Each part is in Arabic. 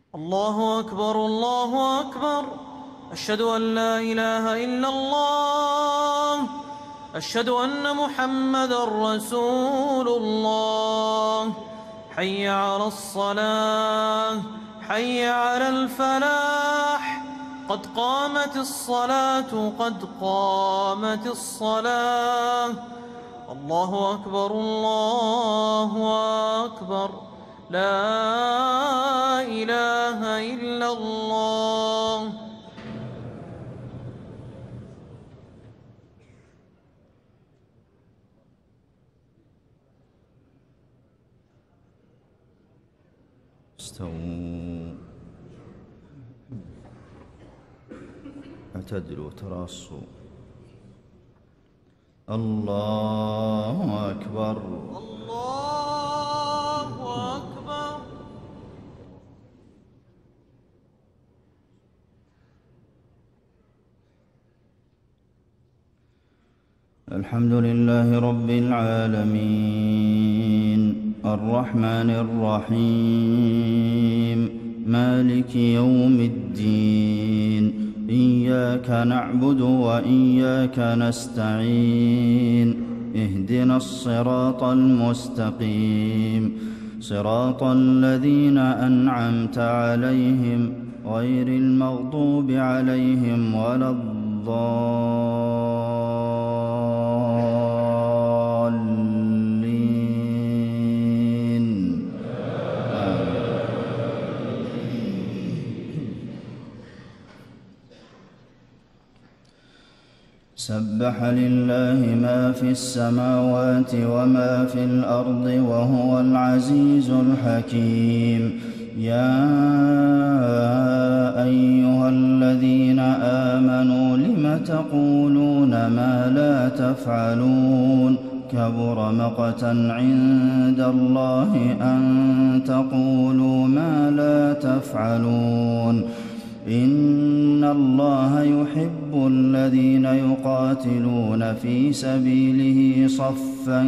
الله أكبر الله أكبر. أشهد أن لا إله إلا الله. أشهد أن محمدًا رسول الله. حي على الصلاة، حي على الفلاح، قد قامت الصلاة، قد قامت الصلاة. الله أكبر الله أكبر. لا إله إلا الله. استووا، اعتدلوا، تراصوا. الله أكبر الله أكبر. الحمد لله رب العالمين، الرحمن الرحيم، مالك يوم الدين. إياك نعبد وإياك نستعين. اهدنا الصراط المستقيم، صراط الذين أنعمت عليهم غير المغضوب عليهم ولا الضالين. سبح لله ما في السماوات وما في الأرض وهو العزيز الحكيم. يا أيها الذين آمنوا لم تقولون ما لا تفعلون؟ كبر مقتا عند الله أن تقولوا ما لا تفعلون. إن الله يحب الذين يقاتلون في سبيله صفا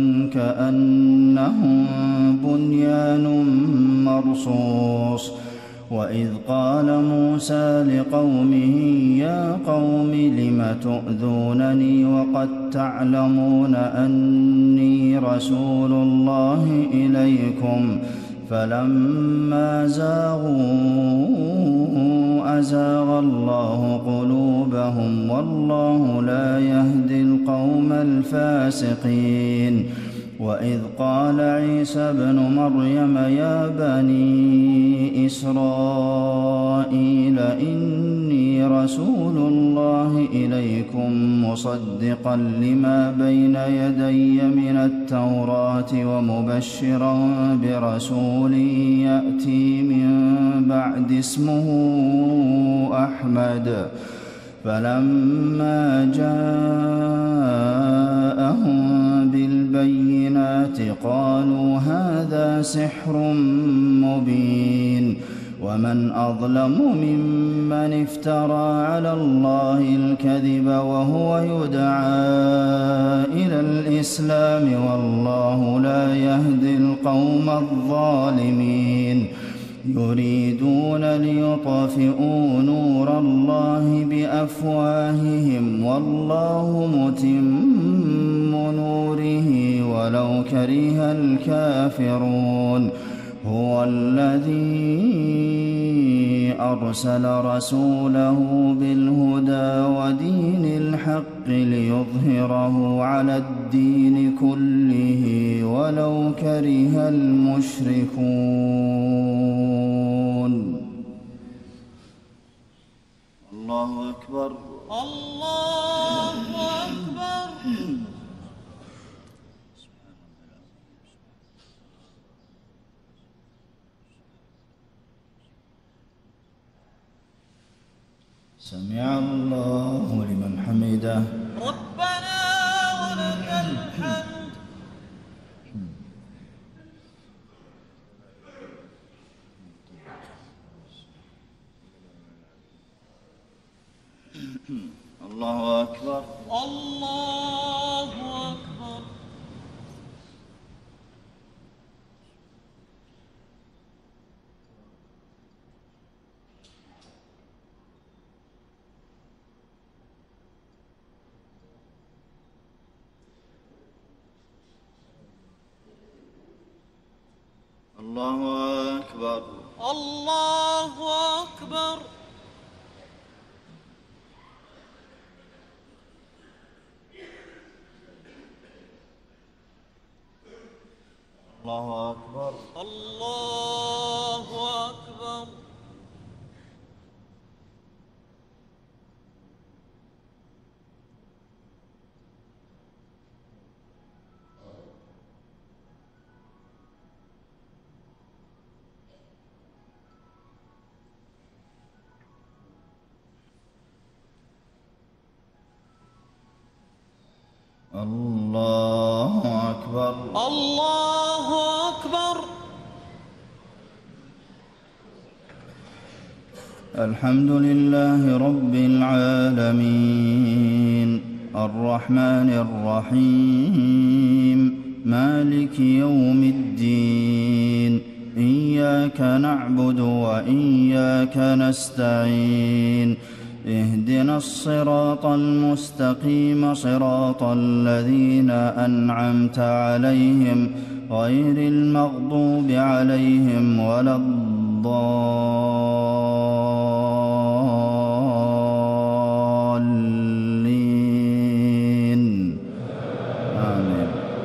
كأنهم بنيان مرصوص. وإذ قال موسى لقومه يا قوم لم تؤذونني وقد تعلمون أني رسول الله إليكم؟ فلما زاغوا أزاغ الله قلوبهم والله لا يهدي القوم الفاسقين. وإذ قال عيسى ابن مريم يا بني إسرائيل إني رسول الله إليكم مصدقا لما بين يدي من التوراة ومبشرا برسول يأتي من بعد اسمه أحمد. فلما جاءهم بالبينات قالوا هذا سحر مبين. ومن أظلم ممن افترى على الله الكذب وهو يدعى إلى الإسلام والله لا يهدي القوم الظالمين. يريدون ليطفئوا نور الله بأفواههم والله متم نوره ولو كره الكافرون. هو الذي أرسل رسوله بالهدى ودين الحق ليظهره على الدين كله ولو كره المشركون. الله أكبر الله أكبر. سمع الله لمن حمده. ربنا ولك الحمد. الله أكبر الله أكبر. أكبر الله أكبر الله أكبر الله أكبر الله أكبر الله أكبر الحمد لله رب العالمين الرحمن الرحيم مالك يوم الدين إياك نعبد وإياك نستعين اهدنا الصراط المستقيم صراط الذين أنعمت عليهم غير المغضوب عليهم ولا الضالين آمين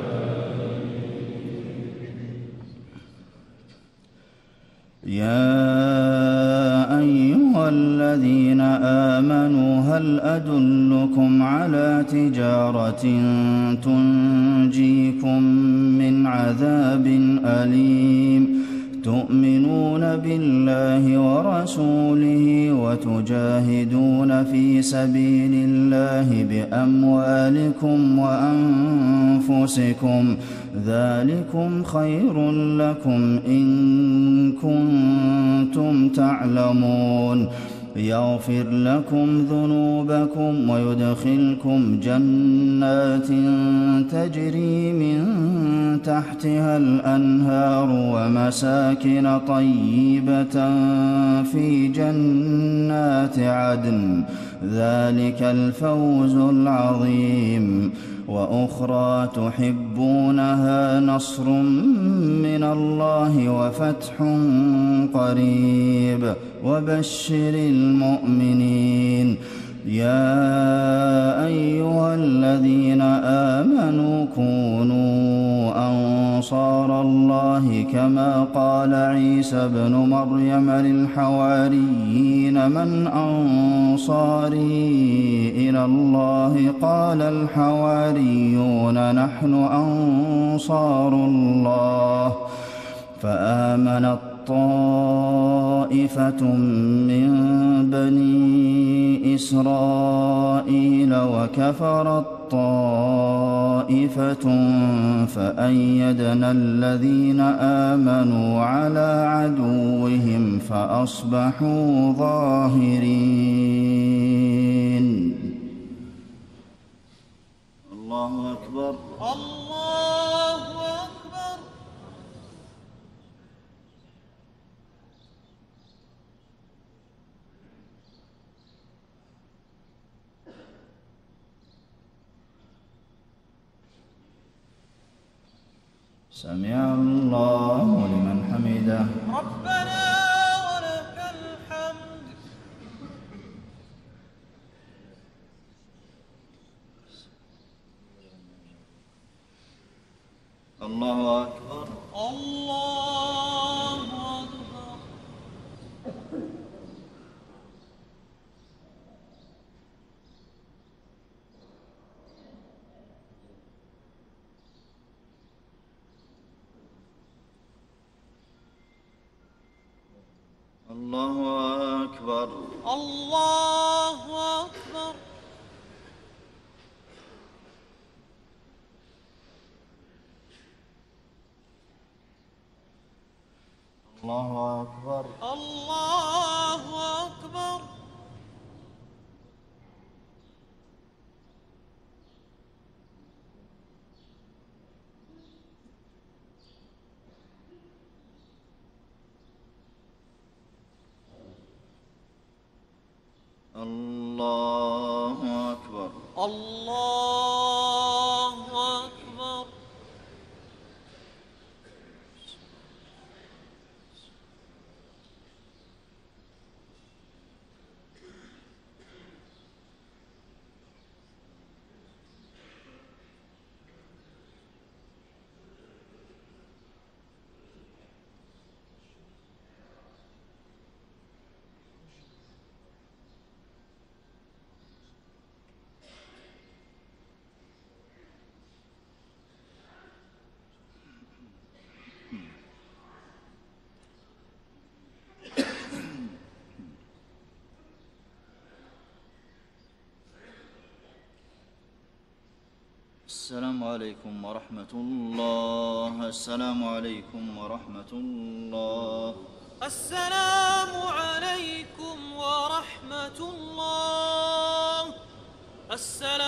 يا أيها الذين آمنوا هل أدلكم على تجارة تنجيكم من عذاب أليم تؤمنون بالله ورسوله وتجاهدون في سبيل الله بأموالكم وأنفسكم ذلكم خير لكم إن كنتم تعلمون يغفر لكم ذنوبكم ويدخلكم جنات تجري من تحتها الأنهار ومساكن طيبة في جنات عدن ذلك الفوز العظيم وأخرى تحبونها نصر من الله وفتح قريب وبشر المؤمنين يا أيها الذين آمنوا كونوا أنصار الله كما قال عيسى ابن مريم للحواريين من أنصاري إلى الله قال الحواريون نحن أنصار الله فآمنت طائفة من بني إسرائيل وكفرت طائفة فأيدنا الذين آمنوا على عدوهم فأصبحوا ظاهرين الله أكبر الله أكبر سمع الله لمن حمده ربنا ولك الحمد الله أكبر الله أكبر الله أكبر الله أكبر الله أكبر الله أكبر الله أكبر الله أكبر السلام عليكم ورحمة الله. السلام عليكم ورحمة الله. السلام عليكم ورحمة الله. السلام